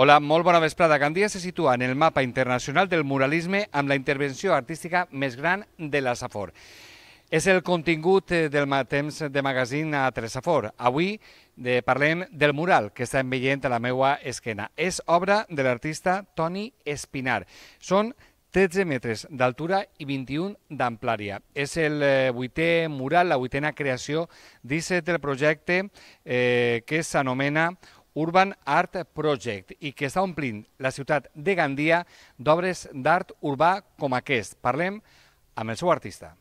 Hola, molt bona vesprada. Gandia se situa en el mapa internacional del muralisme amb la intervenció artística més gran de la Safor. És el contingut del temps de magazín a Safor. Avui parlem del mural que estem veient a la meva esquena. És obra de l'artista Toni Espinar. Són 13 metres d'altura i 21 d'amplària. És el vuitè mural, la vuitena creació dins del projecte que s'anomena Urban Art Project i que està omplint la ciutat de Gandia d'obres d'art urbà com aquest. Parlem amb el seu artista.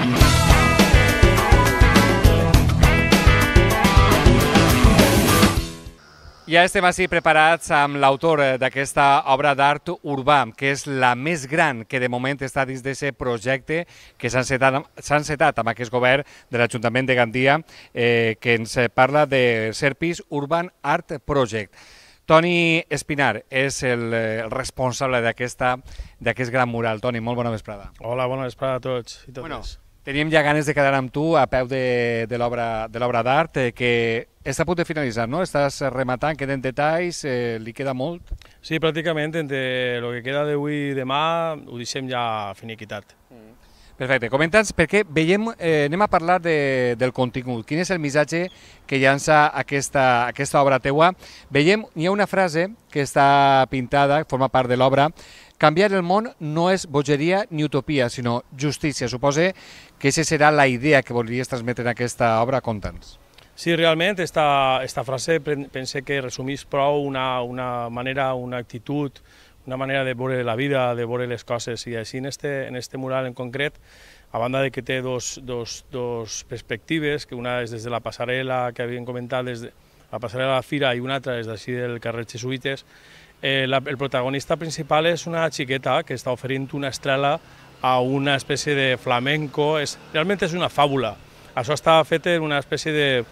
Ja estem així preparats amb l'autor d'aquesta obra d'art urbà, que és la més gran que de moment està dins d'aquest projecte que s'ha encetat amb aquest govern de l'Ajuntament de Gandia, que ens parla de Serpis Urban Art Project. Toni Espinar és el responsable d'aquest gran mural. Toni, molt bona vesprada. Hola, bona vesprada a tots i totes. Bueno, teníem ja ganes de quedar amb tu a peu de l'obra d'art, que està a punt de finalitzar, no? Estàs rematant, queden detalls, li queda molt? Sí, pràcticament, entre el que queda d'avui i demà ho deixem ja finiquitat. Perfecte, comenta'ns perquè veiem, anem a parlar del contingut. Quin és el missatge que llança aquesta obra teua? Veiem, hi ha una frase que està pintada, forma part de l'obra: canviar el món no és bogeria ni utopia, sinó justícia. Suposo que aquesta serà la idea que volies transmetre en aquesta obra. Conta'ns. Sí, realment, esta frase pense que resumís prou una manera, una actitud, una manera de veure la vida, de veure les coses, i així en este mural en concret, a banda de que té dos perspectives, que una és des de la passarel·la que havíem comentat, des de la passarel·la de la Fira, i una altra és d'ací del carrer Jesuïtes. El protagonista principal és una xiqueta que està oferint una estrela a una espècie de flamenco. Realment és una fàbula. Això està fet en una espècie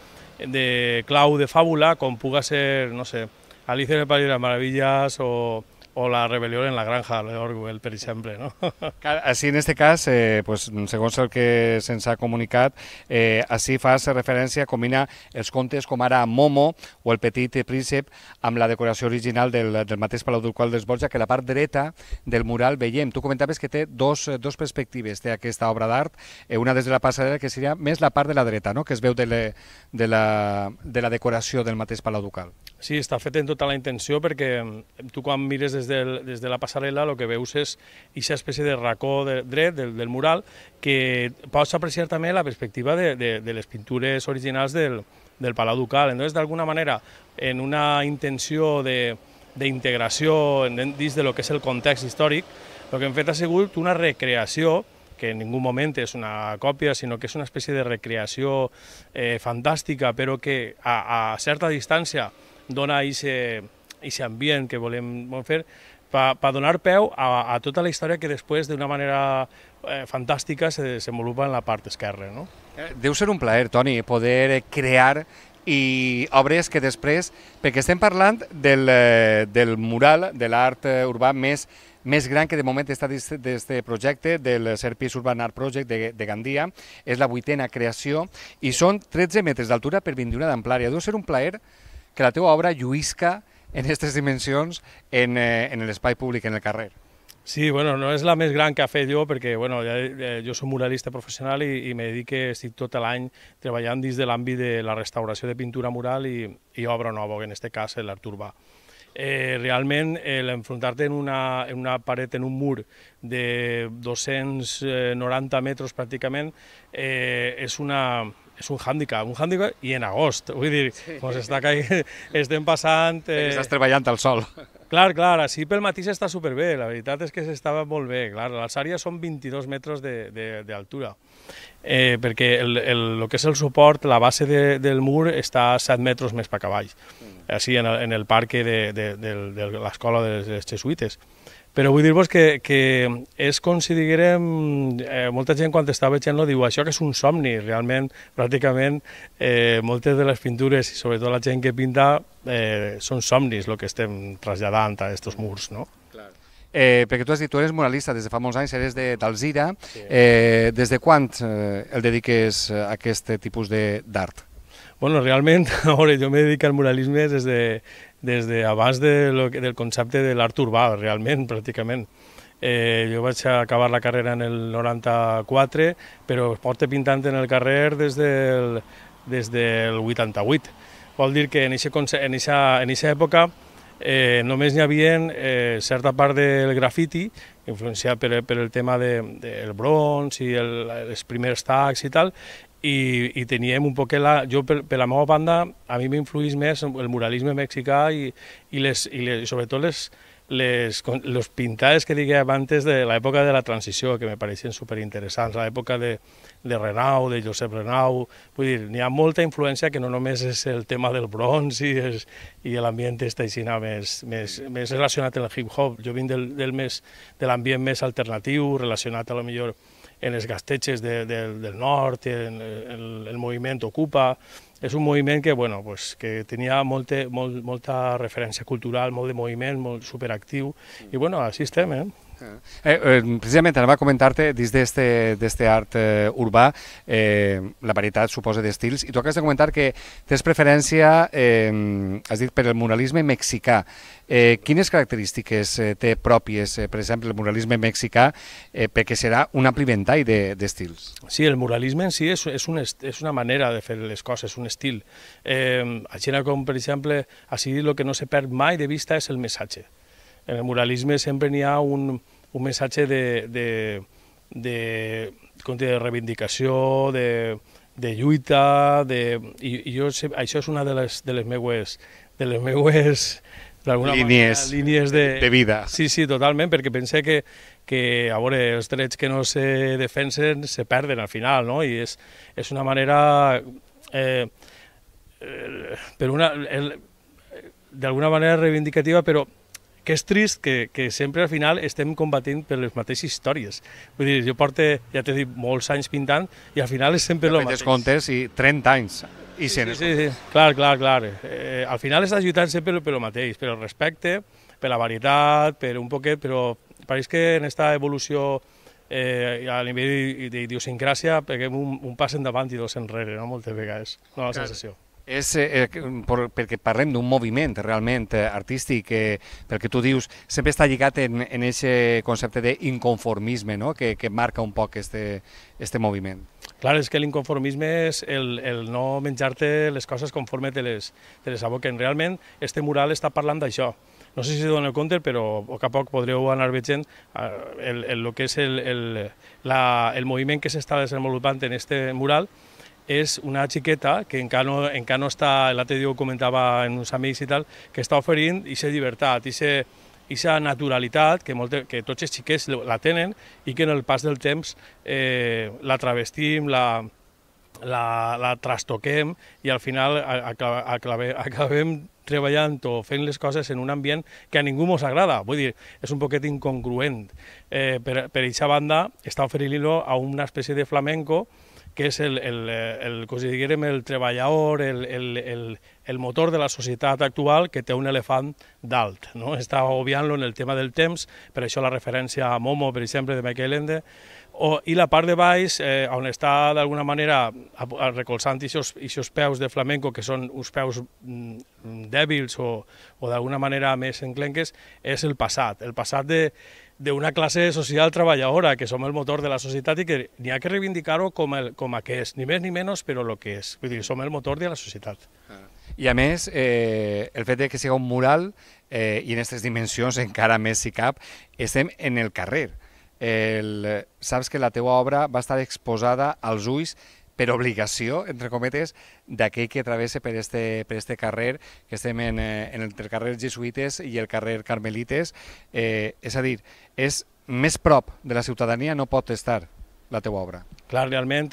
de clau de fàbula, com puga ser, no sé, Alicia en el País de las Maravillas o La rebel·lió en la granja de Orwell, per exemple. No? Així, en aquest cas, segons el que se'ns ha comunicat, així fas referència, combina els contes com ara Momo o El petit príncep amb la decoració original del mateix Palau Ducal dels Borja, que a la part dreta del mural veiem. Tu comentaves que té dos perspectives, té aquesta obra d'art, una des de la passarel·la, que seria més la part de la dreta, no? Que es veu de la decoració del mateix Palau Ducal. Sí, està fet en tota la intenció, perquè tu quan mires des de la passarel·la el que veus és aquesta espècie de racó dret del mural, que pots apreciar també la perspectiva de les pintures originals del Palau Ducal. Entonces, d'alguna manera, en una intenció d'integració dins de lo que és el context històric, el que hem fet ha sigut una recreació, que en ningú moment és una còpia, sinó que és una espècie de recreació fantàstica, però que a certa distància dona aquest ambient que volem fer, per donar peu a tota la història que després, d'una manera fantàstica, se desenvolupa en la part esquerra. No? Deu ser un plaer, Toni, poder crear i obres que després, perquè estem parlant del mural, de l'art urbà més gran que de moment està dins d'aquest projecte, del Serpis Urban Art Project de Gandia, és la vuitena creació, i són 13 metres d'altura per 21 d'amplària. Deu ser un plaer que la teva obra lluïsca en aquestes dimensions en l'espai públic, en el carrer. Sí, bueno, no és la més gran que ha fet jo, perquè bueno, jo soc muralista professional i me dedique, estic tot l'any treballant dins de l'àmbit de la restauració de pintura mural i obra nova, en aquest cas l'art urbà. Realment, l'enfrontar-te en una paret, en un mur de 290 metres pràcticament, és un hàndicap, i en agost, vull dir, estem passant... Estàs treballant al sol. Clar, així pel matí s'està superbé, la veritat és que s'estava molt bé, clar, l'alçària són 22 metres d'altura, perquè el que és el suport, la base del mur està a 7 metres més per avall, així en el parc de l'escola dels Jesuïtes. Però vull dir-vos que és com si diguérem, molta gent quan està veient-lo diu això que és un somni, realment, pràcticament, moltes de les pintures i sobretot la gent que pinta són somnis el que estem traslladant a aquests murs, no? Perquè tu has dit, tu eres muralista des de fa molts anys, eres d'Alzira, des de quan el dediques a aquest tipus d'art? Bueno, realment, jo me dedico al muralisme des abans del concepte de l'art urbà, realment, pràcticament. Jo vaig acabar la carrera en el 94, però porto pintant en el carrer des del 88. Vol dir que en aquesta època només n'hi havia certa part del grafiti, influenciat per el tema del bronze i els primers tags i tal, i teníem un poc jo per la meva banda, a mi m'influís més el muralisme mexicà i sobretot les pintades que diguem antes de l'època de la transició, que me pareixen superinteressants, l'època de Renau, de Josep Renau. Vull dir, n'hi ha molta influència que no només és el tema del bronze i l'ambient aixina més relacionat amb el hip-hop. Jo vinc de l'ambient més alternatiu, relacionat a lo millor en les gastetxes del nord, en el moviment Ocupa. És un moviment que tenia molta referència cultural, molt de moviment, molt superactiu, i així estem, Precisament anava a comentar-te dins d'este art urbà la varietat, suposa, d'estils, i tu acabes de comentar que tens preferència, has dit, per el muralisme mexicà. Quines característiques té pròpies, per exemple, el muralisme mexicà, perquè serà un ampli ventall d'estils? Sí, el muralisme en si és una manera de fer les coses, un estil. Així com, per exemple, així el que no se perd mai de vista és el missatge. En el muralisme sempre n'hi ha un missatge de reivindicació, de lluita, i això és una de les meues línies de vida. Sí, totalment, perquè pense que a veure, els drets que no se defensen se perden al final, no? I és una manera d'alguna manera reivindicativa, però que és trist que sempre al final estem combatint per les mateixes històries. Vull dir, jo porto, ja t'he dit, molts anys pintant i al final és sempre el mateix. Fetes comptes i 30 anys. Sí, clar. Al final estàs lluitant sempre per el mateix, per el respecte, per la varietat, per un poquet, però pareix que en aquesta evolució a nivell d'idiosincràsia peguem un pas endavant i dos enrere, no? Moltes vegades, no, la sensació. És perquè parlem d'un moviment realment artístic que, pel que tu dius, sempre està lligat en aquest concepte d'inconformisme, no? que marca un poc este moviment. Clar, és que l'inconformisme és el no menjar-te les coses conforme te les aboquen. Realment, este mural està parlant d'això. No sé si doneu compte, però a poc a poc podreu anar veient el que és el moviment que s'està desenvolupant en este mural. És una xiqueta que encara no està, l'altre dia ho comentava en uns amics i tal, que està oferint aquesta llibertat, aquesta naturalitat que tots els xiquets la tenen i que en el pas del temps la travestim, la trastoquem i al final acabem treballant o fent les coses en un ambient que a ningú ens agrada. Vull dir, és un poquet incongruent. Per aquesta banda està oferint-lo a una espècie de flamenco que és el treballador, el motor de la societat actual que té un elefant dalt. No? Està obviant-lo en el tema del temps, per això la referència a Momo, per exemple, de Michael Ende, i la part de baix, on està d'alguna manera recolzant aquests peus de flamenco, que són uns peus dèbils o d'alguna manera més enclenques, és el passat d'una classe social treballadora, que som el motor de la societat i que n'hi ha que reivindicar-ho com a que és, ni més ni menys, però el que és. Vull dir, som el motor de la societat. I a més, el fet que sigui un mural, i en aquestes dimensions encara més si cap, estem en el carrer. Saps que la teua obra va estar exposada als ulls per obligació, entre cometes, d'aquell que travessa per este carrer, que estem entre el carrer Jesuïtes i el carrer Carmelites. És a dir, és més prop de la ciutadania no pot estar la teua obra. Clar, realment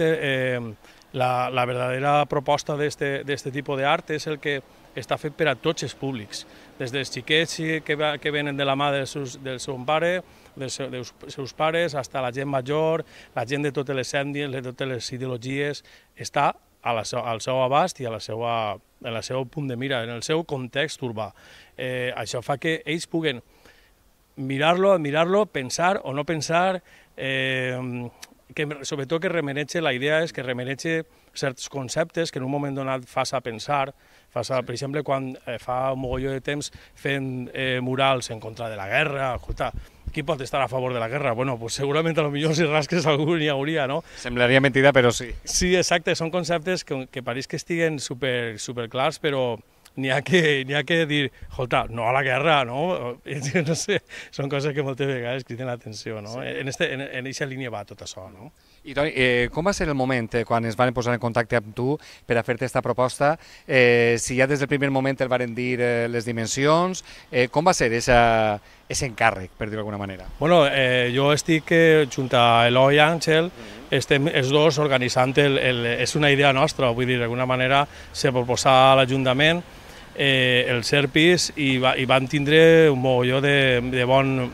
la verdadera proposta d'este tipus d'art és el que està fet per a tots els públics, des dels xiquets que venen de la mà del seu pare, dels seus pares, fins a la gent major, la gent de totes les ètnies, de totes les ideologies, està al seu abast i en el seu punt de mira, en el seu context urbà. Això fa que ells puguen mirar-lo, admirar-lo, pensar o no pensar, sobretot que remeneja, la idea és que remeneja certs conceptes que en un moment donat fas a pensar, per exemple, quan fa un mogolló de temps fent murals en contra de la guerra, escolta, qui pot estar a favor de la guerra? Bueno, pues segurament a lo millor si rasques algú n'hi hauria, no? Semblaria mentida, però sí. Sí, exacte, són conceptes que pareix que estiguen super clars, però n'hi ha que dir, escolta, no a la guerra, no? No sé, són coses que moltes vegades criden l'atenció, no? En aquesta línia va tot això, no? I Toni, com va ser el moment quan es van posar en contacte amb tu per a fer-te aquesta proposta? Si ja des del primer moment el varen dir les dimensions, com va ser aquest encàrrec, per dir-ho d'alguna manera? Bueno, jo estic junt a Eloi i Àngel, estem els dos organitzant, és una idea nostra, vull dir, d'alguna manera se proposà a l'Ajuntament el Serpis i van tindre un mogolló de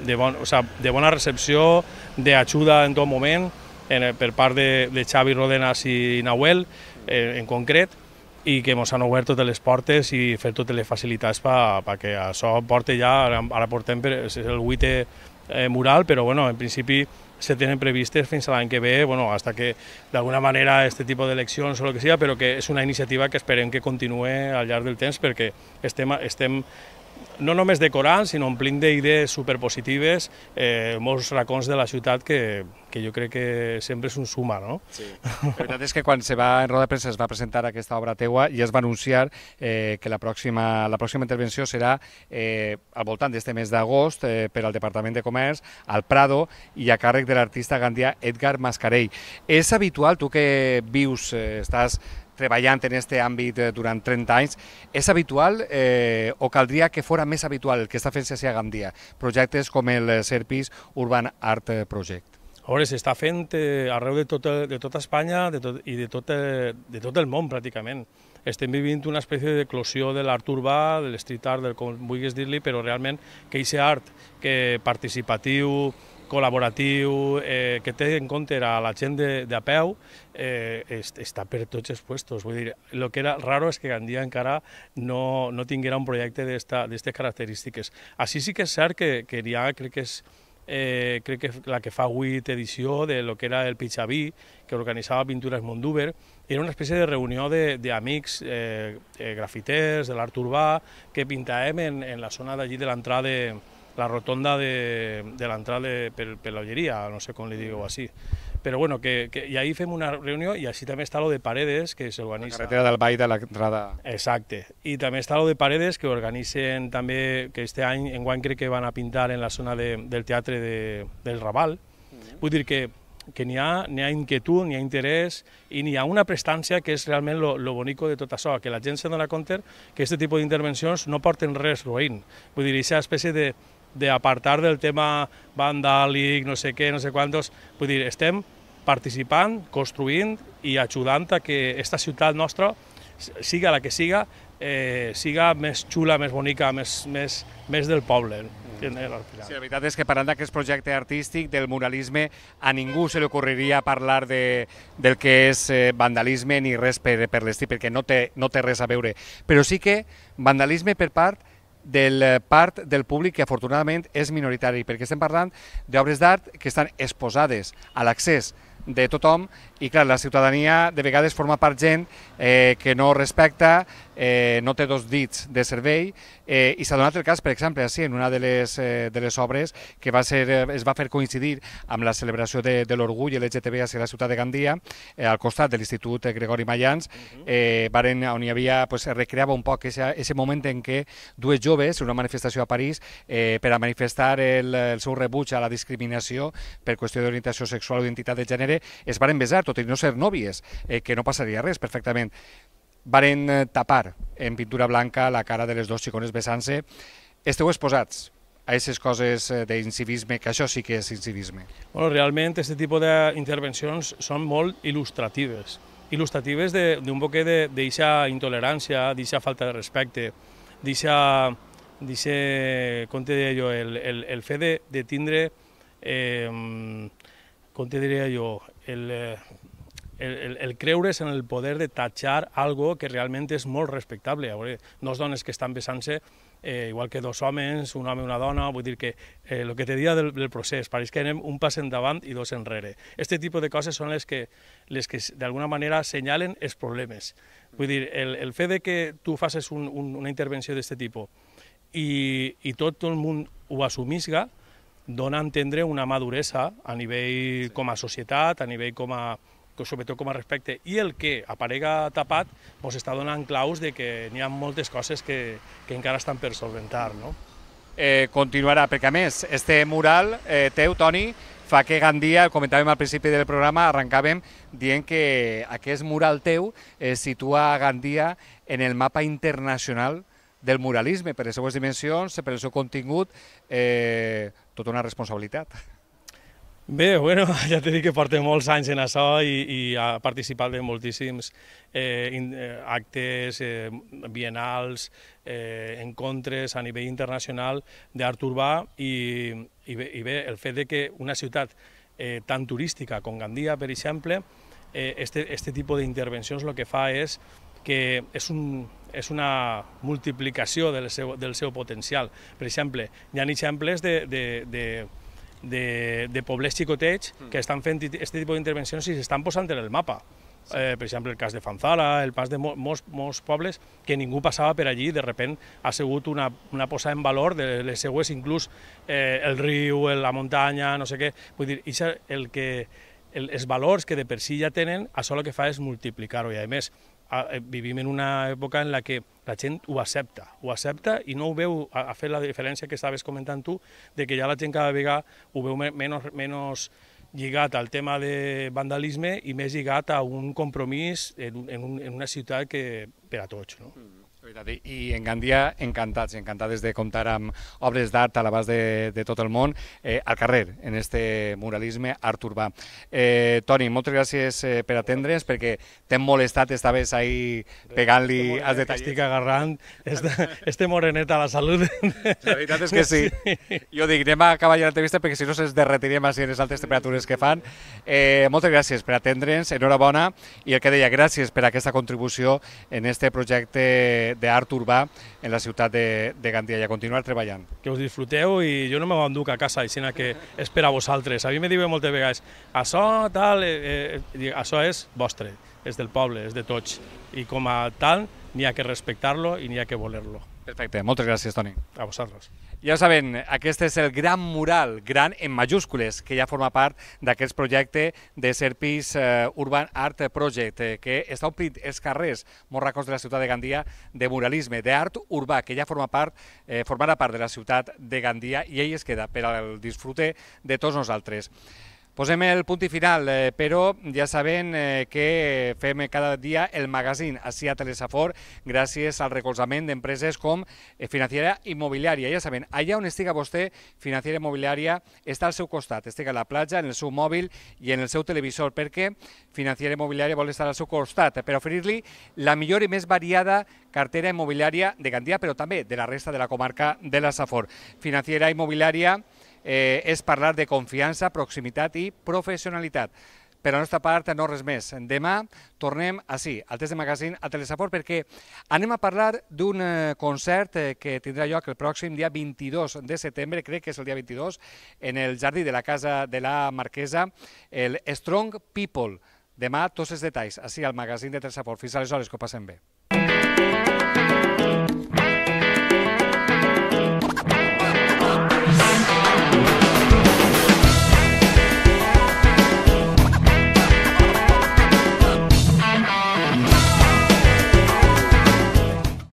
bona recepció, d'ajuda en tot moment, per part de Xavi Rodenas i Nahuel, en concret, i que ens han obert totes les portes i fet totes les facilitats perquè això porta ja, ara portem, és el 8è mural, però bueno, en principi se tenen previstes fins a l'any que ve, bueno, hasta que d'alguna manera este tipus d'eleccions o el que sigui, però que és una iniciativa que esperem que continuï al llarg del temps perquè estem no només decorant, sinó omplint d'idees superpositives molts racons de la ciutat que jo crec que sempre és un suma, no? Sí. La veritat és que quan se va en roda de premsa es va presentar aquesta obra teua i es va anunciar que la pròxima intervenció serà al voltant d'este mes d'agost per al Departament de Comerç, al Prado, i a càrrec de l'artista gandià Edgar Mascarell. És habitual, tu que vius, estàs treballant en aquest àmbit durant 30 anys, és habitual o caldria que fora més habitual el que està fent-se a Gandia, projectes com el Serpis Urban Art Project? A veure, s'està fent arreu de tota Espanya i de tot el món, pràcticament. Estem vivint una espècie d'eclosió de l'art urbà, de l'street art, com vulguis dir-li, però realment que aquest art participatiu, col·laboratiu, que té en compte a la gent de a peu, està per tots els puestos. Vull dir, el que era raro és que Gandia encara no tinguera un projecte d'aquestes característiques. Així sí que és cert que n'hi ha, crec que la que fa 8 edició de lo que era el Pixaví, que organitzava Pintures Mondúber, era una espècie de reunió d'amics grafiters, de l'art urbà, que pintàvem en la zona d'allí de l'entrada, la rotonda de l'entrada per l'Olleria, no sé com li digueu així. Però bueno, i ahir fem una reunió i així també està lo de Paredes, que s'organitza... La carretera del Vall de l'entrada... Exacte. I també està lo de Paredes, que organitzen també, que este any, enguany crec que van a pintar en la zona del teatre del Raval. Vull dir que n'hi ha inquietud, n'hi ha interès i n'hi ha una prestància que és realment lo bonico de tot això, que la gent se dona compte que aquest tipus d'intervencions no porten res roïn. Vull dir, aquesta espècie d'apartar del tema vandàlic, no sé què, no sé quantos, vull dir, estem participant, construint i ajudant a que aquesta ciutat nostra, siga la que siga, siga més xula, més bonica, més del poble. Sí, la veritat és que parlant d'aquest projecte artístic, del muralisme, a ningú se li ocorreria parlar del que és vandalisme ni res per l'estil, perquè no té res a veure. Però sí que vandalisme per part del públic que afortunadament és minoritari, perquè estem parlant d'obres d'art que estan exposades a l'accés de tothom i clar, la ciutadania de vegades forma part gent que no respecta, no té dos dits de servei i s'ha donat el cas, per exemple, així, en una de les obres que es va fer coincidir amb la celebració de l'orgull LGTB a la ciutat de Gandia, al costat de l'Institut Gregori Mayans, on hi havia, recreava un poc aquest moment en què dues joves, en una manifestació a París, per a manifestar el seu rebuig a la discriminació per qüestió d'orientació sexual o identitat de gènere, es varen besar, tot i no ser nòvies, que no passaria res perfectament. Varen tapar en pintura blanca la cara de les dues xicones besant-se. Esteu exposats a aquestes coses d'incivisme, que això sí que és incivisme. Bueno, realment, aquest tipus d'intervencions són molt il·lustratives. Il·lustratives d'un poquet d'aquesta intolerància, d'aquesta falta de respecte, d'aquesta, com te diria jo, el fet de tindre, com te diria jo, el creure's en el poder de tatxar algo que realment és molt respectable. Dos dones que estan besant-se, igual que dos homes, un home i una dona, vull dir que el que te dia del procés, pareix que anem un pas endavant i dos enrere. Este tipus de coses són les que d'alguna manera senyalen els problemes. Vull dir, el fet de que tu facis una intervenció d'aquest tipus i tot el món ho assumisca, dona a entendre una maduresa a nivell com a societat, a nivell sobretot com a respecte, i el que aparega tapat ens està donant claus de que n'hi ha moltes coses que encara estan per solventar. Continuarà, perquè a més, este mural teu, Toni, fa que Gandia, comentàvem al principi del programa, arrencàvem dient que aquest mural teu situa Gandia en el mapa internacional del muralisme, per les seues dimensions, per el seu contingut, tota una responsabilitat. Bé, bueno, ja t'he dit que porto molts anys en això i ha participat en moltíssims actes biennals, encontres a nivell internacional d'art urbà i bé, el fet de que una ciutat tan turística com Gandia, per exemple, este tipus d'intervencions el que fa és que és una multiplicació del seu potencial. Per exemple, hi ha exemples de pobles xicotets que estan fent aquest tipus d'intervencions i s'estan posant en el mapa. Per exemple, el cas de Fanzara, el pas de molts pobles que ningú passava per allí, de sobte ha sigut una posada en valor de les seues, inclús el riu, la muntanya, no sé què. Vull dir, els valors que de per si ja tenen, això el que fa és multiplicar-ho. I a més, vivim en una època en la que la gent ho accepta i no ho veu, a fer la diferència que estaves comentant tu, de que ja la gent cada vegada ho veu menys lligat al tema de vandalisme i més lligat a un compromís en una ciutat que per a tots. I en Gandia, encantats i encantades de comptar amb obres d'art a l'abast de tot el món, al carrer, en este muralisme art urbà. Toni, moltes gràcies per atendre'ns, perquè t'hem molestat, estaves ahí pegant-li als detalls. Estic agarrant este morenet a la salut. La veritat és que sí. Jo dic, anem a acabar ja l'entrevista perquè si no se'ns derretirem així en les altes temperatures que fan. Moltes gràcies per atendre'ns, enhorabona, i el que deia, gràcies per aquesta contribució en este projecte d'art urbà en la ciutat de Gandia i a continuar treballant. Que us disfruteu i jo no me m'enduc a casa, així que és per a vosaltres. A mi me diuen moltes vegades, això tal, això és vostre, és del poble, és de tots. I com a tal, n'hi ha que respectar-lo i n'hi ha que voler-lo. Perfecte, moltes gràcies, Toni. A vosaltres. Ja ho saben, aquest és el gran mural, gran en majúscules, que ja forma part d'aquest projecte de Serpis Urban Art Project, que està omplint els carrers, molts racons de la ciutat de Gandia, de muralisme, d'art urbà, que ja formarà part de la ciutat de Gandia i ell es queda per al disfrute de tots nosaltres. Posem el punt i final, però ja saben que fem cada dia el magazín així a Telesafor gràcies al recolzament d'empreses com Financiera Immobiliària. Ja saben, allà on estiga vostè, Financiera Immobiliària està al seu costat, estiga a la platja, en el seu mòbil i en el seu televisor, perquè Financiera Immobiliària vol estar al seu costat per oferir-li la millor i més variada cartera immobiliària de Gandia, però també de la resta de la comarca de la Safor. Financiera Immobiliària és parlar de confiança, proximitat i professionalitat. Per la nostra part, no res més. Demà tornem així, al Test de Magazín, a Telesafor, perquè anem a parlar d'un concert que tindrà lloc el pròxim dia 22 de setembre, crec que és el dia 22, en el jardí de la Casa de la Marquesa, el Strong People. Demà tots els detalls, així al magazín de Telesafor. Fins aleshores, que ho passem bé.